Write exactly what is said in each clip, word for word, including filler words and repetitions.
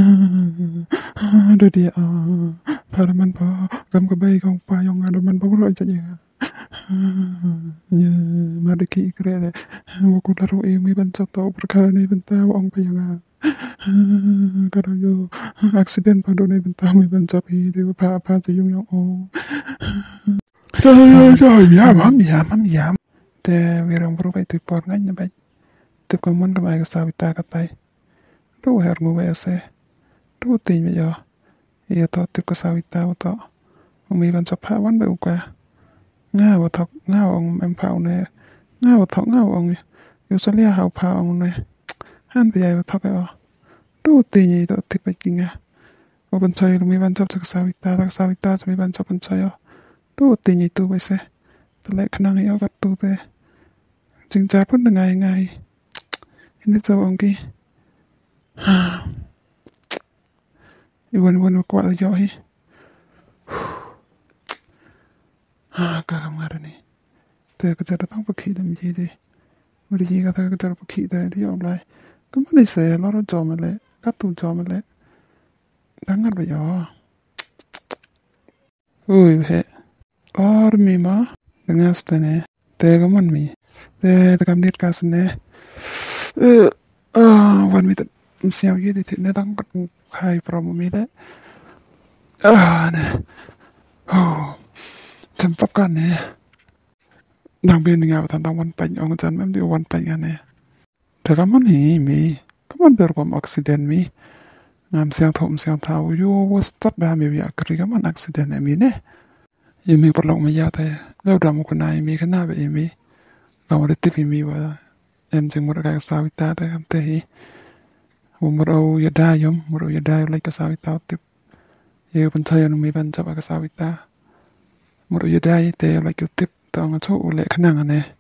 Đưa đi à para man pa gam ka bay kong pa yung ano man pa ko sa niya nya madiki krede wo ko laro e mi ban sa to perkara ni benta wong pa yang karo yo accident pa do ni benta mi ban sa pi de pa pa sa yung yung o trời trời ya mam ya mam ya te wirang pro bay tu por ngan na bay tu ko mon ka bay ka sa bita ka tay do her ngu bay se do tin me yo ya to tu ka sa bita to mi ban sa pa wan bay qua nga wa thok nga ong em phao ne nga wa thok nga ong yu sa lia hao phao ong ne han bi ai wa thok ai do ti ni do ti pa kinga wa ban chai mi ban chap sa vita la sa vita mi ban chap ban chai do ti ni tu ba se ta le khnang yo ka tu te jing cha pun ngai ngai ini cho ong ki i wan wan ko wa yo hi ah kagamara ni te ka ta tang pa khi dam ji de muri ji ka ta ka ta pa khi da di om lai ka ma ni se la ro jo ma le ka tu jo ma le dang ngat ba yo oi he or mi ma dengan stene te ka man mi te ta kam net ka sne eh ah wan mi ta siao yi de ne dang ka khai from mi de ah ne oh chăm pháp cả nè đang bên nhà thằng đang quan bệnh ông chân em đi quan bệnh à nè thế cái món gì mi cái món được có accident mi ngam sang thôm sang tháo yo was start ba mi ya cái cái món accident này mi nè y mi bắt lòng mi ya thế lâu đàm một cái này mi cái nào vậy mi lâu để tiếp mi vào em chừng một cái sao ta thế em thấy một đầu ya đai yom một đầu ya đai lấy cái sao ta tiếp yêu bên chơi anh mi bên chấp cái sao ta một đôi giày để lại kiểu tiếp tao chỗ lệ khả năng à nè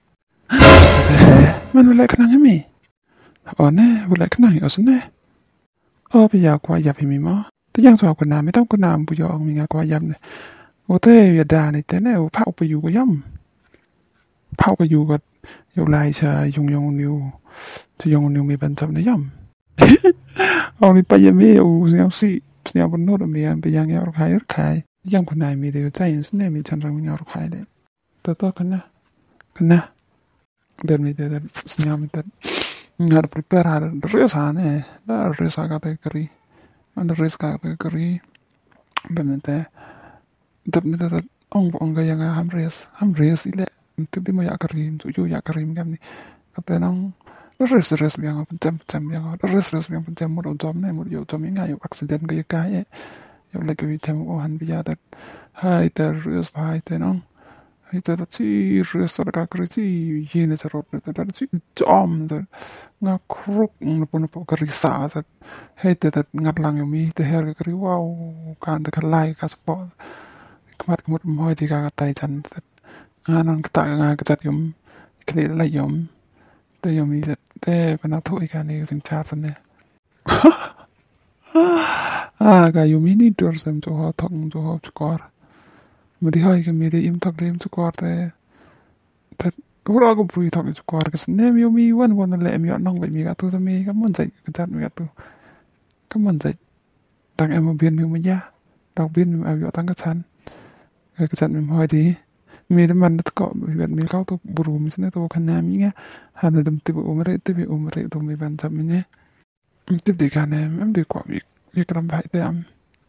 mình lệ khả năng mi ở nè lệ khả năng ở sân nè ở bây giờ qua dập thì mình mò tôi giang sọ quần nào mấy tao quần nào bây giờ ông mình qua dập này ở thế giờ này thế này phaoไปอยู่ก็ย่ำphaoไปอยู่ก็อยู่ลายชายุงยงนิวจะยงนิวมีบรรทับในย่ำเอานี่ไปยังไม่เอาเสียงสิเสียงบนโน้ตมีอันไปยังยาวขายขายยังคนไหนมีเดียวใจยังสเนี่ยมีฉันรังมีเอาขายเลยแต่ต่อกันนะกันนะเดินมีเดียวแต่สเนี่ยมีแต่งาน prepare หาเรื่องสารเนี่ยแล้วเรื่องสารก็ได้กรีมันเรื่องสารก็ได้กรีแบบนั้นแต่แต่เนี่ยแต่องค์องค์ก็ยังห้ามเรื่องห้ามเรื่องสิแหละที่พี่มาอยากกรีมจู่ๆอยากกรีมกันนี่ก็แต่น้องเรื่องเรื่องยังเป็นจำจำยังเรื่องเรื่องยังเป็นจำหมดจอมเนี่ยหมดอยู่จอมยังไงอยู่ accident ก็ยังไงjag lägger vi tem och han begärde hej där rös på hej där någon hej där det är rös där kan det är gene så rått det där är jam där nga krok på på grisa där hej där det ngat lang ju mi det här gri wow kan det kan lai ka spot kmat kmat moi det ka tai chan nga non ka ta nga ka chat yum kle lai yum det yum mi detเป็นนักทุยกันนี่จึงชาติเนี่ยah cái yêu mini tour xem cho họ thong cho họ chukar mà đi hai cái mày im thắc đêm chukar thế thế ora có bùi thắc chukar cái nem yêu mi one one lệ mi nong vậy mi cái tu mi cái món dậy cái chặt mi cái tu cái món dậy tăng em một biên mi mới ya đọc biên miเอาtăng cái chăn cái chặt mi hỏi đi mi cái mình nó có việc mi cao tu bùrù mi sẽ tu khăn nam mi nghe hà đâm tiếp ôm rễ tiếp ôm rễ tu mi ban chậm mi nhé tiếp đi cái này em đi qua việc việc làm phải thế em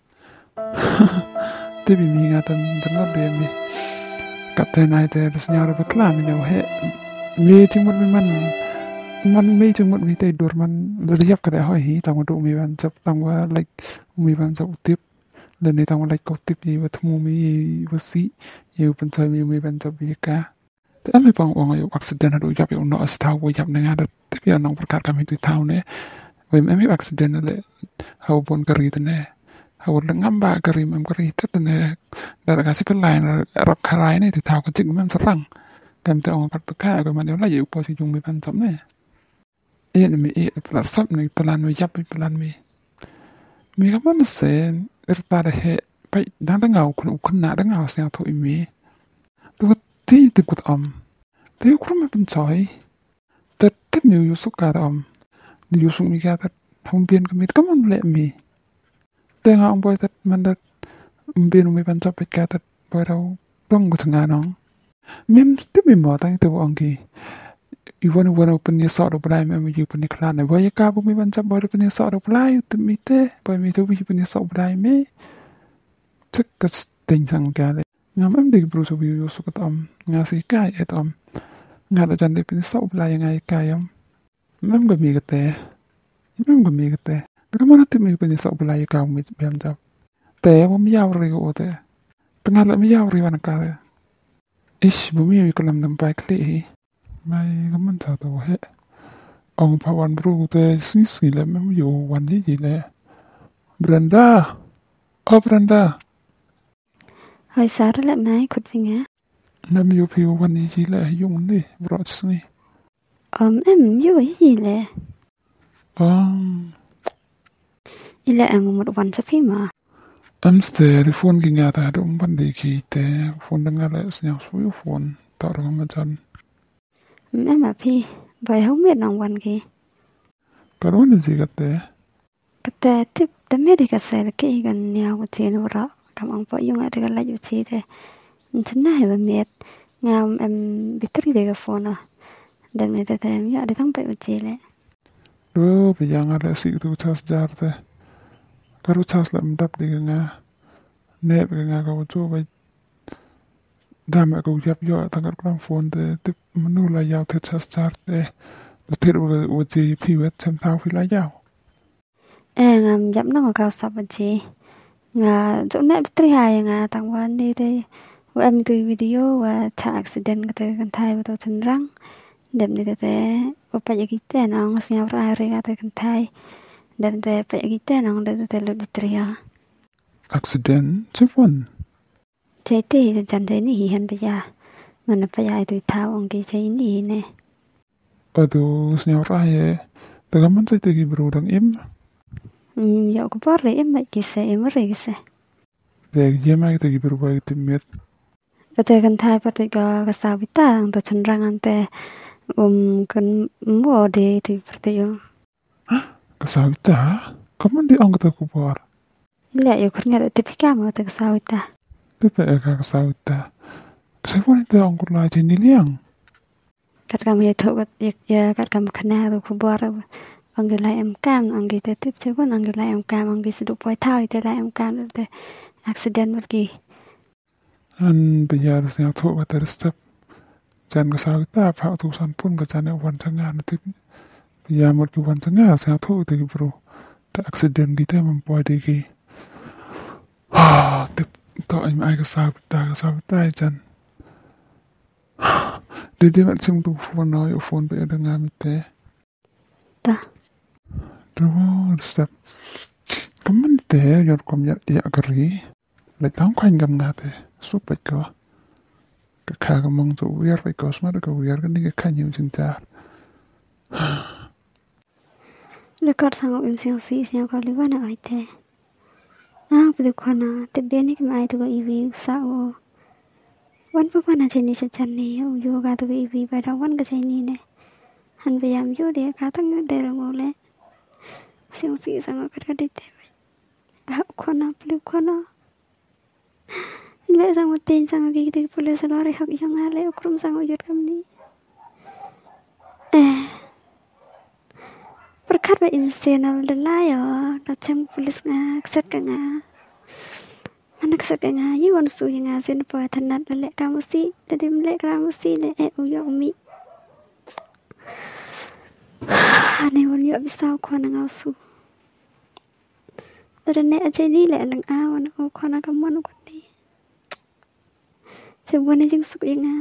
tiếp bị mình tâm vẫn là đêm mi cắt thế này thế là nhà rồi bắt làm mình nhau hết mi chừng một mình mình mình mi chừng một mình tay đuổi mình rồi đi học cái đấy hỏi hí tao một độ mi ban chấp tao qua like mi ban chấp tiếp lần này tao qua like câu tiếp gì và thu mi và xí nhiều bên chơi mi mi ban chấp gì cả thế em mới bằng ông ấy accident là đối nhập ông nọ sẽ thao qua nhập này nghe được tiếp giờ nôngประกาศการมีตัวเท่าเนี่ยvậy em mới accident là hậu bồn gari thế này hậu là ngắm ba gari em gari tất thế này đã cái xếp lại là rập khai này thì thao cái chừng em sẽ răng kèm theo ông bắt tất cả rồi mà nếu là dịu bao thì dùng mi ban chấm này yên là mi yên là sắp này plan mi giáp mi plan mi mi các bạn sẽ ta để hệ phải đang đang ngầu còn con nã đang ngầu xem thôi mi tôi tí từ cột om tôi cũng không biết chọi tất tất nhiều yếu số cả om nhiều số mi cả tất Hong biên kami kam on le mi. Tenga ong boy tat mandat biên mi ban chop ka tat boy daw dong ko tanga nong. Mem tibi mo tang to ong ki. You wanna wanna open your sort of blind mem you open the clan. Boy ka bu mi ban chop boy open your sort of blind to mi te. Boy mi to bi open your sort of blind me. Chắc cái tình sang cái này ngắm em đi bro so view so cái om ngã sĩ cái et om ngã đã chân đi bên sau lại ngay cái om em có mi cái tệ em có mi cái tệ cái mà nó tìm mi bên sau lại cái om mi bên trong tệ mà mi giàu rồi cái tệ tengah lại mi giàu rồi bạn cái ish bố mi cái làm đầm bài kli mai cái mình thở tàu hết ông pawan bro tệ xí xí lại em yêuวันgì gì lại Brenda oh Brenda Hồi sáng đó lại máy cột về ngã. Em yêu phiêuวันนี้gì lại dùng đi, rõ chứ nghe. Ờm em yêu cái gì lại? Um. Ý là em mộtวันsắp mà. Em sẽ đi phone cái nhà ta đúng vấn đề khi thế phone đang nghe lại nhau số phone tạo ra một chân. Em mà phi, vậy không biết lòngวันgì. Cái đó là gì cái thế? Cái thế tiếp đâm hết đi cái xe là cái gần nhau của chị nó rõ. Cảm ơn phụ dùng ở đây là dù chi thế thế này mà mệt ngàm em bị trì để cái phone à đâm này thế em nhớ để thằng phải chi lại Rồi bây giờ nghe lại sĩ tu chas jar thế cái chas là em đập đi cái nghe nẹp cái nghe cái chỗ vậy đam cái câu dập dọ thằng cái con phone thế tiếp manu là giàu thế chas jar thế một thế rồi một gì phi vết xem thao phi lại giàu em ngàm dập nó cao sập một chi nga chỗ này tri hai nga tang wan đi đây em từ video và cha accident cái cái thai và thân răng đâm đi thế và phải cái tên ông sinh ra rồi cái cái thai đâm thế phải cái tên ông để thế lúc tri ha accident chụp one chạy thì chân thế này hiện bây giờ mình phải ai tụi thao ông cái chạy này nè ở đâu sinh ra vậy từ cái mình chạy từ cái bro đang im Yo ko por em mai ki se em re se. Để gì mà cái biro vậy tìm biết. Kata kan thai pa te ka kasawita ang to chandrang ante um kan mo de ti parte yo. Kasawita? Kamu di ang kata kupar? Ila yo kan ngada te pika mo te kasawita. Te pe ka kasawita. Siapa ni te ang kulai jenis liang? Kat kam ye thok ya kat kam khana to kupar ang gilai em cam ang gi te tip che kon ang gilai em cam ang gi sidu poi thai te lai em cam te accident wat ki An bây giờ sinh thọ và tới step chân kasawita phao tu san pun cái chânวันทั้งงานtip bây giờ một cáiวันทั้งงานsinh thọ từ cái bro ta accident đi te mình poi đi ki ah tip to em ai kasawita kasawita chân đi đi bạn xem tu phone nói ở phone bây giờ đang làm thế ta rồi step kamu te yor kom ya ya kari lại tao khoanh gầm ngà thế suốt bạch có cái khá cái mong tụ viết bạch có smart cái viết cái này cái nhiều chừng cha record sang em siang si siang ko liwa na ai te ah pili khana te beni ki mai to go iwi sa o wan pa na cheni sa chan ni o yoga to go iwi ba da wan ka cheni ne han bayam yo de ka tang de ro le siang si sang ka ka de te ah khana pili khana le sang mo tin sang ki te police la re hak yang ale okrum sang o yot kam ni eh Perkat ba imsenal dalayo na chem police nga kset ka nga mana kset ka nga yiwan su nga sen po tanat le kamusi tadim le kamusi le e uyo mi ane won yo bisa ko na nga su tara ne aje ni le nang awan o ko na kamon ko ni se wona jing su nga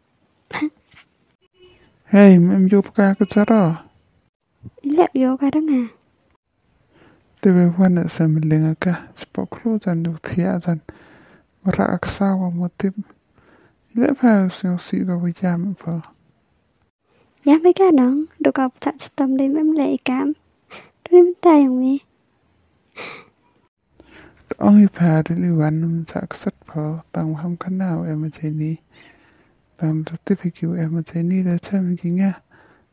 hey em vô ka cái cha đó Lep yo ka dang à. Te we wana sa milinga ka spoklo jan du thia jan ra aksa wa motim lep ha so si ga wi jam pa Ya mấy ka dong do ka ta stam de mem le kam. Rim ta yang mi. Ongi pa de li wan sa aksat pa tang ham kanao em che ni tam te pi ki em che ni le chem ki nga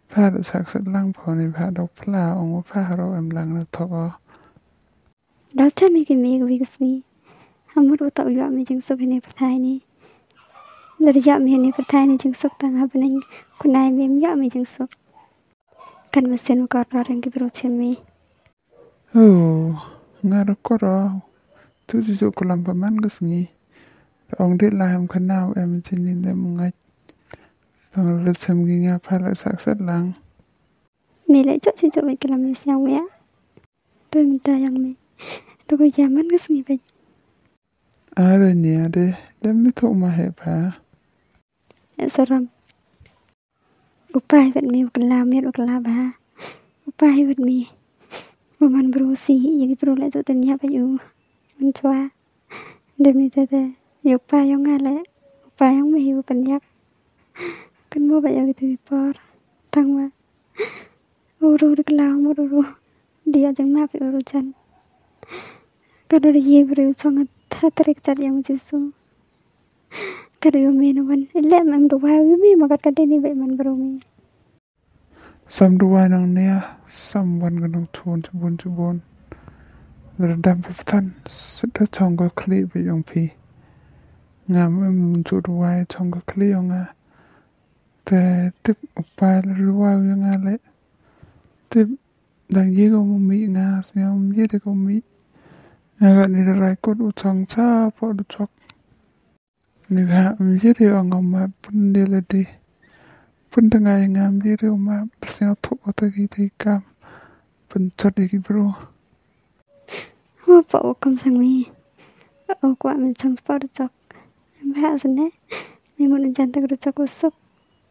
พาดสักสักลังพอในพาดอกพลาองว่าพาเราเอ็มลังแล้วทอเราจะมีกี่มีกี่กษีหามรู้ตัวอยู่มีจึงสุขในประเทศนี้แล้วจะมีในประเทศนี้จึงสุขต่างหากเป็นคุณนายมีมีมีจึงสุขกันมาเส้นก็รอเรื่องกี่บรูเชมีโอ้งานก็รอทุกสิ่งก็ลำประมาณก็สิ่งนี้องเด็ดลายมขนาวเอ็มจินนี่มึงไงต้องเลือกทำกินงาพาละสักสักลังมีเลยจุดจุดไปกลางมีเสียงเวียโดยมีตายังมีเราก็ยามันก็สิ่งไปอะไรเนี่ยเด้เดี๋ยวไม่ถูกมาเหตุผลสรมอุปายแบบมีกลาเมียกลาบ้าอุปายแบบมีว่ามันบรูสีอย่างบรูและจุดนี้ไปอยู่มันชัวเดี๋ยวมีแต่แต่ยกปายยังไงแหละอุปายยังไม่หิวปัญญากันมั่วไปอย่างที่ปอร์ทั้งว่าโอรูดิกลาวมารูเดียจังมาไปโอรูจันก็โดยยีบริวช่องทัตริกจัดยังจิสุก็โดยมีนวันเล่มมันดูว่าวิมีมากัดกันได้นี่แบบมันบรูมีสัมดูว่าน้องเนี่ยสัมวันกันน้องทูนจุบนจุบนระดับพิพัฒน์สุดท้ายช่องก็คลีไปยองพีงามมันจุดไว้ช่องก็คลียองอ่ะแต่ติบอุปายรู้ว่ายังไงเลยติบดังยี่ก็มีงาเสียงยี่เด็กก็มีงานนี้อะไรก็ดูช่องชาพอดูช็อกนี่ฮะมียี่เด็กออกมาปุ่นเดียร์ดีปุ่นตั้งไงงามยี่เด็กออกมาเสียงทุกข์ตะกี้ที่กามปุ่นจัดอีกบรูว่าปอกคำสั่งมีเอากว่ามันช่องพอดูช็อกแพ้สินะมีมันจันทร์ก็ดูช็อกสุก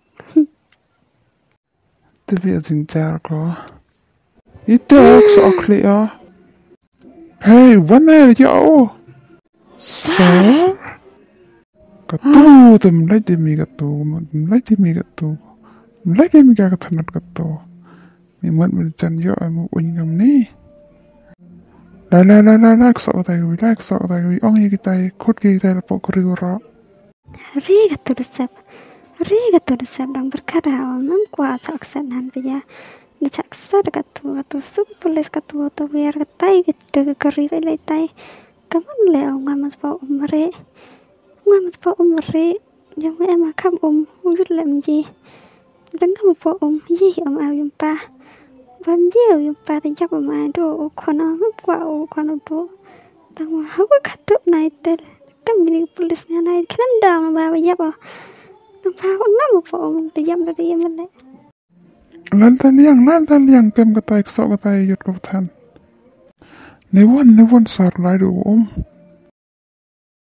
Det bliver din der I dag så klæder. Hey, hvad er det jo? Så? Gato, dem lei dem gato, dem lei dem gato. Dem lei dem gato tanat gato. Mi mat mi jan yo am uingam ni. La la la la la so dai wi la so dai wi ong yi tai khot gi tai la pok ri ra. Ri gato resep. Ri gato resep dang berkara mam kwa chak sanan biya. Ni chak sar gato gato sup pulis gato gato biar gatai gitu kari bai lai tai. Kaman le ong ngamas pa umre. Ngamas pa umre. Yang em kham um wit lam ji. Dan kham pa um yi om aw yum pa. Vam biu yum pa ta yap ma do khona mam kwa o khona do. Tang wa ha ka do nai tel. Kam ni pulis nga nai khnam dang ba ba yap a. Nang pa ngam pa um ta yap da yam le. Lan tan liang lan tan liang pem ka tai so ka tai yut ko than. Ne won ne won sar lai do um.